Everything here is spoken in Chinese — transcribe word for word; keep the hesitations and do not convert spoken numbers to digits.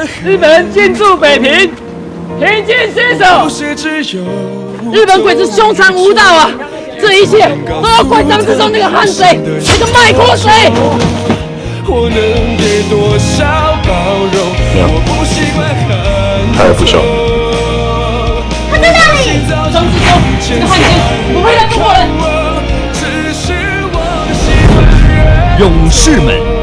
日本人进驻北平，平津失守，日本鬼子凶残无道啊！这一切都要怪张之洞那个汉贼，那个卖国贼！ 我能给多少包容？我不习惯很还有副手。 他在那里！ 张之洞，这个汉奸不会让中国人。 勇士们。